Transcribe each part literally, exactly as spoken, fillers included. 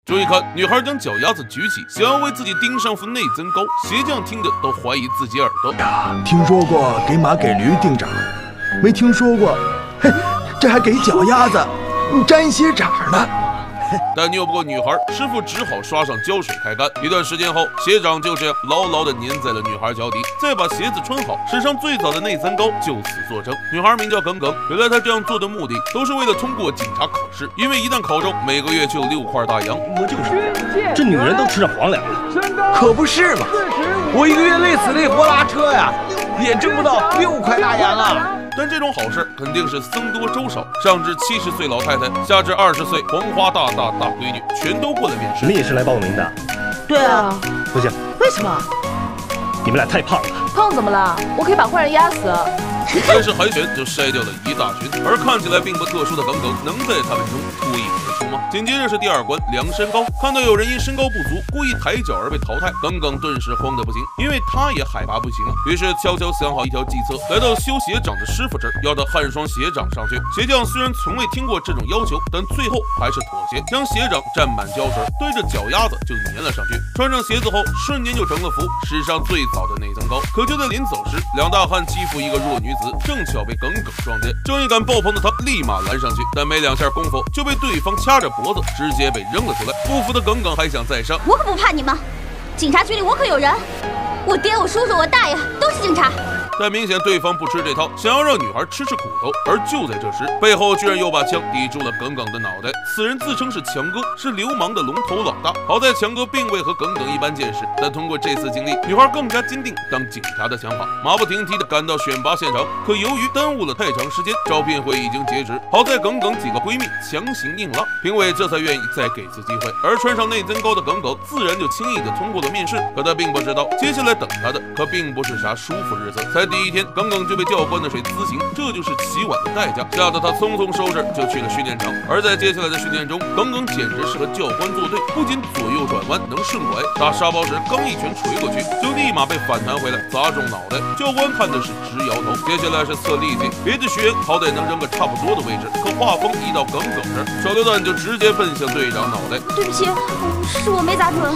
注意看，女孩将脚丫子举起，想要为自己钉上副内增高。鞋匠听着都怀疑自己耳朵。 呀，听说过给马给驴钉掌，没听说过，嘿，这还给脚丫子粘鞋掌呢。 但拗不过女孩，师傅只好刷上胶水开干。一段时间后，鞋掌就这样牢牢地粘在了女孩脚底。再把鞋子穿好，史上最早的内增高就此做成。女孩名叫耿耿，原来她这样做的目的都是为了通过警察考试，因为一旦考中，每个月就有六块大洋。 我就说，这女人都吃上皇粮了， 可不是嘛！我一个月累死累活拉车呀，也挣不到六块大洋啊！ 但这种好事肯定是僧多粥少，上至七十岁老太太，下至二十岁黄花大大大闺女，全都过来面试。 你们也是来报名的？ 对啊。 不行。 为什么？ 你们俩太胖了。 胖怎么了？我可以把坏人压死。 但是海选就筛掉了一大群，而看起来并不特殊的耿耿，能在他们中脱颖而出吗？紧接着是第二关量身高，看到有人因身高不足故意抬脚而被淘汰，耿耿顿时慌得不行，因为他也海拔不行了。于是悄悄想好一条计策，来到修鞋掌的师傅这儿，要他焊双鞋掌上去。鞋匠虽然从未听过这种要求，但最后还是妥协，将鞋掌蘸满胶水，对着脚丫子就粘了上去。穿上鞋子后，瞬间就成了副史上最早的内增高。可就在临走时，两大汉欺负一个弱女子，正巧被耿耿撞见，正义感爆棚的他立马拦上去，但没两下功夫就被对方掐着脖子，直接被扔了出来。不服的耿耿还想再上， 我可不怕你们，警察局里我可有人，我爹、我叔叔、我大爷都是警察。 但明显对方不吃这套，想要让女孩吃吃苦头。而就在这时，背后居然又把枪抵住了耿耿的脑袋。此人自称是强哥，是流氓的龙头老大。好在强哥并未和耿耿一般见识，但通过这次经历，女孩更加坚定当警察的想法，马不停蹄地赶到选拔现场。可由于耽误了太长时间，招聘会已经截止。好在耿耿几个闺蜜强行硬拉，评委这才愿意再给次机会。而穿上内增高的耿耿自然就轻易地通过了面试。可他并不知道，接下来等他的可并不是啥舒服日子。才 第一天，耿耿就被教官的水滋醒，这就是起晚的代价，吓得他匆匆收拾就去了训练场。而在接下来的训练中，耿耿简直是和教官作对，不仅左右转弯能顺拐，打沙包时刚一拳捶过去，就立马被反弹回来砸中脑袋。教官看的是直摇头。接下来是测力气，别的学员好歹能扔个差不多的位置，可画风一到耿耿这儿，手榴弹就直接奔向队长脑袋。 对不起，是我没砸准。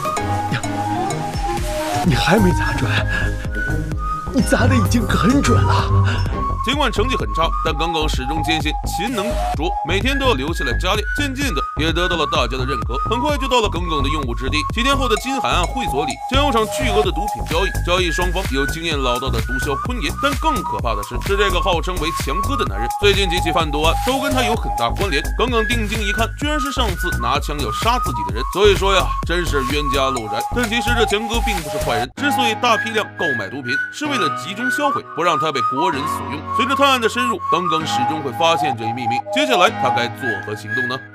你还没砸准？ 你砸的已经很准了。 尽管成绩很差，但耿耿始终坚信勤能补拙，每天都要留下来加练。渐渐的，也得到了大家的认可。很快就到了耿耿的用武之地。几天后的金海岸会所里，将有场巨额的毒品交易。交易双方有经验老道的毒枭坤爷，但更可怕的是，是这个号称为强哥的男人。最近几起贩毒案都跟他有很大关联。耿耿定睛一看，居然是上次拿枪要杀自己的人。所以说呀，真是冤家路窄。但其实这强哥并不是坏人，之所以大批量购买毒品，是为了集中销毁，不让他被国人所用。随着探案的深入，耿耿始终会发现这一秘密。接下来他该作何行动呢？